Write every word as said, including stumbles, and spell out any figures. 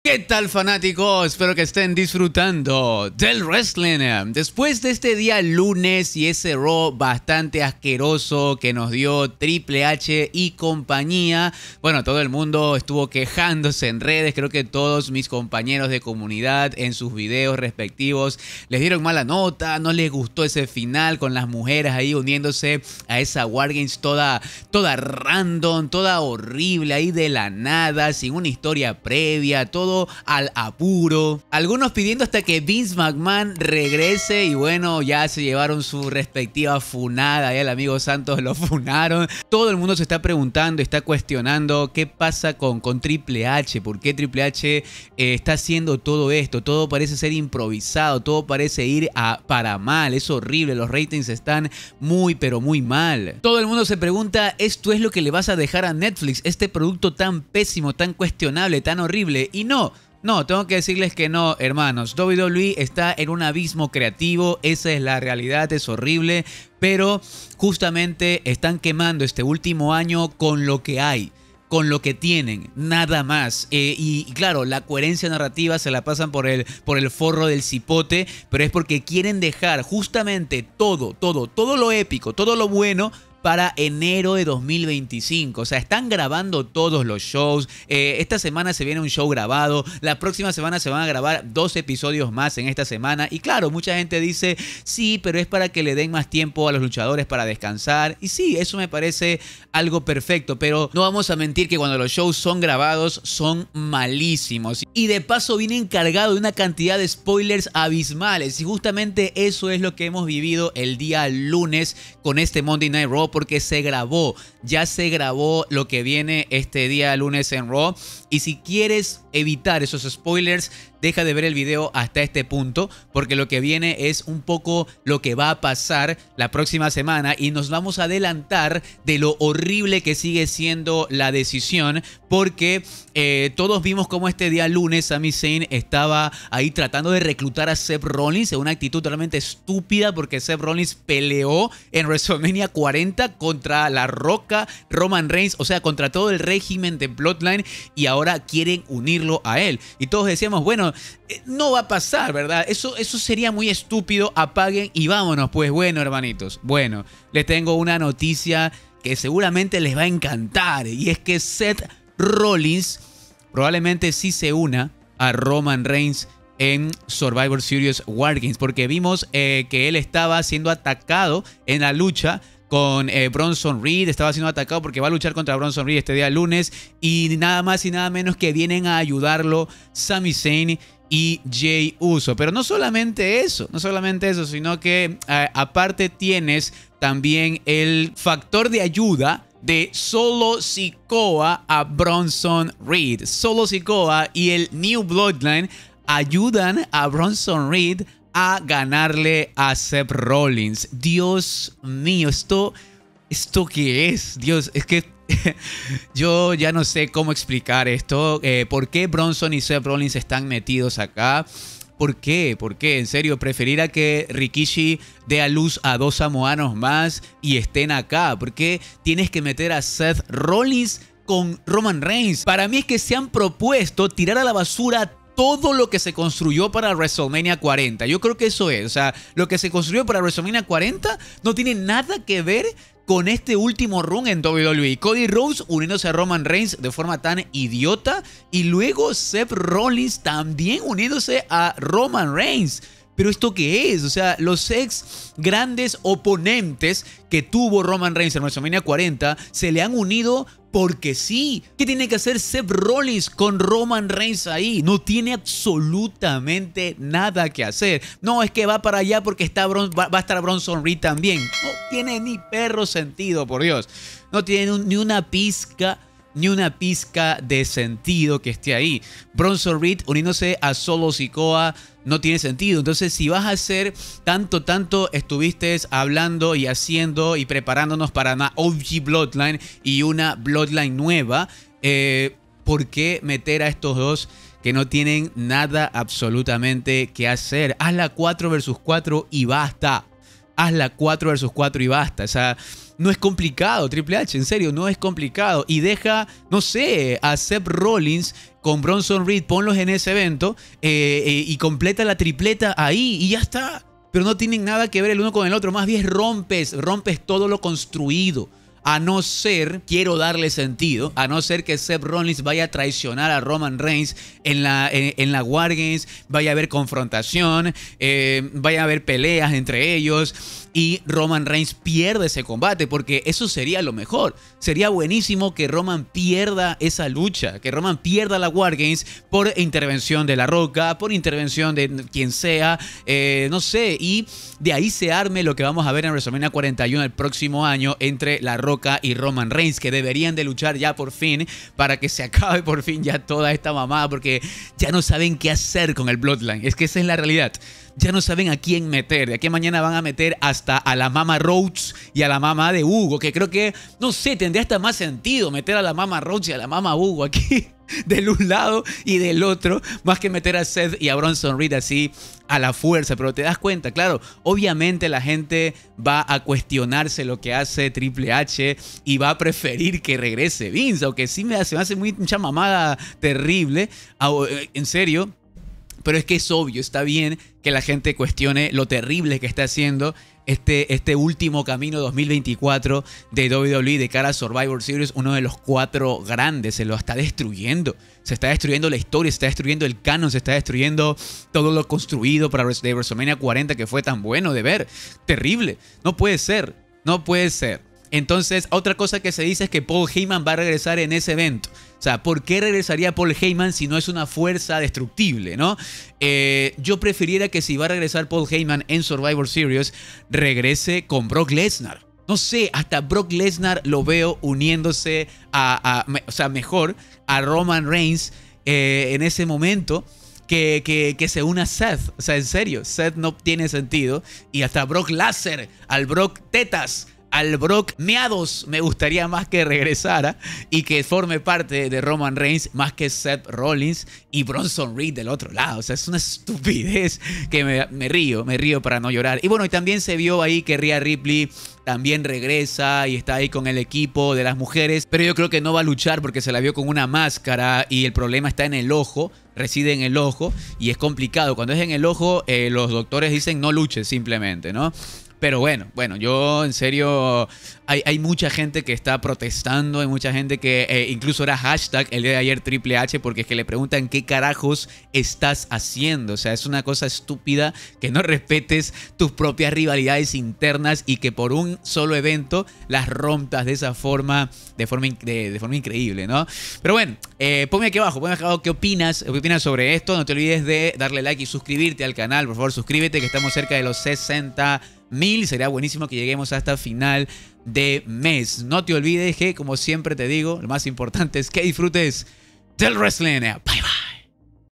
¿Qué tal, fanáticos? Espero que estén disfrutando del wrestling. Después de este día lunes y ese Raw bastante asqueroso que nos dio Triple H y compañía, bueno, todo el mundo estuvo quejándose en redes. Creo que todos mis compañeros de comunidad en sus videos respectivos les dieron mala nota, no les gustó ese final con las mujeres ahí uniéndose a esa Wargames toda, toda random, toda horrible ahí de la nada, sin una historia previa, todo al apuro. Algunos pidiendo hasta que Vince McMahon regrese y bueno, ya se llevaron su respectiva funada. Ya el amigo Santos lo funaron. Todo el mundo se está preguntando, está cuestionando qué pasa con, con Triple H. ¿Por qué Triple H eh, está haciendo todo esto? Todo parece ser improvisado, todo parece ir a, para mal. Es horrible, los ratings están muy pero muy mal. Todo el mundo se pregunta, ¿esto es lo que le vas a dejar a Netflix? Este producto tan pésimo, tan cuestionable, tan horrible. Y no, no, tengo que decirles que no, hermanos. doble u doble u E está en un abismo creativo, esa es la realidad, es horrible, pero justamente están quemando este último año con lo que hay, con lo que tienen, nada más. Eh, y, y claro, la coherencia narrativa se la pasan por el, por el forro del cipote, pero es porque quieren dejar justamente todo, todo, todo lo épico, todo lo bueno para enero de dos mil veinticinco. O sea, están grabando todos los shows. Eh, esta semana se viene un show grabado. La próxima semana se van a grabar dos episodios más en esta semana. Y claro, mucha gente dice, sí, pero es para que le den más tiempo a los luchadores para descansar. Y sí, eso me parece algo perfecto. Pero no vamos a mentir que cuando los shows son grabados, son malísimos. Y de paso vienen cargados de una cantidad de spoilers abismales. Y justamente eso es lo que hemos vivido el día lunes con este Monday Night Raw. Porque se grabó, ya se grabó lo que viene este día lunes en Raw. Y si quieres evitar esos spoilers, deja de ver el video hasta este punto, porque lo que viene es un poco lo que va a pasar la próxima semana y nos vamos a adelantar de lo horrible que sigue siendo la decisión, porque eh, todos vimos cómo este día lunes Sami Zayn estaba ahí tratando de reclutar a Seth Rollins en una actitud totalmente estúpida, porque Seth Rollins peleó en WrestleMania cuarenta contra La Roca, Roman Reigns, o sea, contra todo el régimen de Bloodline, y ahora quieren unirlo a él. Y todos decíamos, bueno, no va a pasar, ¿verdad? Eso, eso sería muy estúpido, apaguen y vámonos. Pues bueno, hermanitos, bueno, les tengo una noticia que seguramente les va a encantar, y es que Seth Rollins probablemente sí se una a Roman Reigns en Survivor Series Wargames, porque vimos eh, que él estaba siendo atacado en la lucha con eh, Bronson Reed. Estaba siendo atacado porque va a luchar contra Bronson Reed este día lunes, y nada más y nada menos que vienen a ayudarlo Sami Zayn y Jey Uso. Pero no solamente eso, no solamente eso, sino que eh, aparte tienes también el factor de ayuda de Solo Sikoa a Bronson Reed. Solo Sikoa y el New Bloodline ayudan a Bronson Reed a ganarle a Seth Rollins. Dios mío, esto, ¿esto qué es? Dios, es que yo ya no sé cómo explicar esto. Eh, ¿Por qué Bronson y Seth Rollins están metidos acá? ¿Por qué? ¿Por qué? En serio, preferir a que Rikishi dé a luz a dos samoanos más y estén acá. ¿Por qué tienes que meter a Seth Rollins con Roman Reigns? Para mí es que se han propuesto tirar a la basura todo lo que se construyó para WrestleMania cuarenta. Yo creo que eso es. O sea, lo que se construyó para WrestleMania cuarenta no tiene nada que ver con este último run en doble u doble u E. Cody Rhodes uniéndose a Roman Reigns de forma tan idiota, y luego Seth Rollins también uniéndose a Roman Reigns. ¿Pero esto qué es? O sea, los ex grandes oponentes que tuvo Roman Reigns en WrestleMania cuarenta se le han unido porque sí. ¿Qué tiene que hacer Seth Rollins con Roman Reigns ahí? No tiene absolutamente nada que hacer. No, es que va para allá porque está Bron va, va a estar Bronson Reed también. No tiene ni perro sentido, por Dios. No tiene un, ni una pizca ni una pizca de sentido que esté ahí. Bronson Reed uniéndose a Solo Sikoa no tiene sentido. Entonces, si vas a hacer tanto, tanto estuviste hablando y haciendo y preparándonos para una O G Bloodline y una Bloodline nueva, eh, ¿por qué meter a estos dos que no tienen nada absolutamente que hacer? Hazla cuatro versus cuatro y basta. Hazla cuatro versus cuatro y basta. O sea, no es complicado, Triple H, en serio, no es complicado. Y deja, no sé, a Seth Rollins con Bronson Reed, ponlos en ese evento eh, eh, y completa la tripleta ahí y ya está. Pero no tienen nada que ver el uno con el otro, más bien rompes, rompes todo lo construido. A no ser, quiero darle sentido, a no ser que Seth Rollins vaya a traicionar a Roman Reigns en la, en, en la War Games, vaya a haber confrontación, eh, vaya a haber peleas entre ellos y Roman Reigns pierde ese combate, porque eso sería lo mejor. Sería buenísimo que Roman pierda esa lucha, que Roman pierda la War Games por intervención de La Roca, por intervención de quien sea, eh, no sé, y de ahí se arme lo que vamos a ver en WrestleMania cuarenta y uno el próximo año entre La Roca y Roman Reigns, que deberían de luchar ya por fin para que se acabe por fin ya toda esta mamada, porque ya no saben qué hacer con el Bloodline. Es que esa es la realidad. Ya no saben a quién meter. De aquí a mañana van a meter hasta a la Mama Rhodes y a la mamá de Hugo, que creo que, no sé, tendría hasta más sentido meter a la Mama Rhodes y a la Mama Hugo aquí del un lado y del otro, más que meter a Seth y a Bronson Reed así a la fuerza. Pero te das cuenta, claro, obviamente la gente va a cuestionarse lo que hace Triple H y va a preferir que regrese Vince, aunque sí me hace, me hace muy, mucha mamada terrible, en serio. Pero es que es obvio, está bien que la gente cuestione lo terrible que está haciendo este, este último camino dos mil veinticuatro de W W E de cara a Survivor Series, uno de los cuatro grandes. Se lo está destruyendo. Se está destruyendo la historia, se está destruyendo el canon, se está destruyendo todo lo construido para de WrestleMania cuarenta, que fue tan bueno de ver. Terrible. No puede ser. No puede ser. Entonces, otra cosa que se dice es que Paul Heyman va a regresar en ese evento. O sea, ¿por qué regresaría Paul Heyman si no es una fuerza destructible, no? Eh, yo preferiría que si va a regresar Paul Heyman en Survivor Series, regrese con Brock Lesnar. No sé, hasta Brock Lesnar lo veo uniéndose a, a o sea, mejor a Roman Reigns eh, en ese momento. Que, que, que se una Seth. O sea, en serio, Seth no tiene sentido. Y hasta Brock Lesnar, al Brock Tetas, al Brock Meados, me gustaría más que regresara y que forme parte de Roman Reigns más que Seth Rollins y Bronson Reed del otro lado. O sea, es una estupidez que me, me río, me río para no llorar. Y bueno, y también se vio ahí que Rhea Ripley también regresa y está ahí con el equipo de las mujeres, pero yo creo que no va a luchar porque se la vio con una máscara y el problema está en el ojo, reside en el ojo y es complicado. Cuando es en el ojo, eh, los doctores dicen no luches simplemente, ¿no? Pero bueno, bueno, yo en serio, hay, hay mucha gente que está protestando, hay mucha gente que eh, incluso era hashtag el día de ayer Triple H, porque es que le preguntan qué carajos estás haciendo. O sea, es una cosa estúpida que no respetes tus propias rivalidades internas y que por un solo evento las rompas de esa forma, de forma, de, de forma increíble, ¿no? Pero bueno, eh, ponme aquí abajo, ponme aquí abajo qué opinas, qué opinas sobre esto. No te olvides de darle like y suscribirte al canal, por favor, suscríbete, que estamos cerca de los sesenta mil. Sería buenísimo que lleguemos hasta final de mes. No te olvides que, como siempre te digo, lo más importante es que disfrutes del wrestling. Bye bye.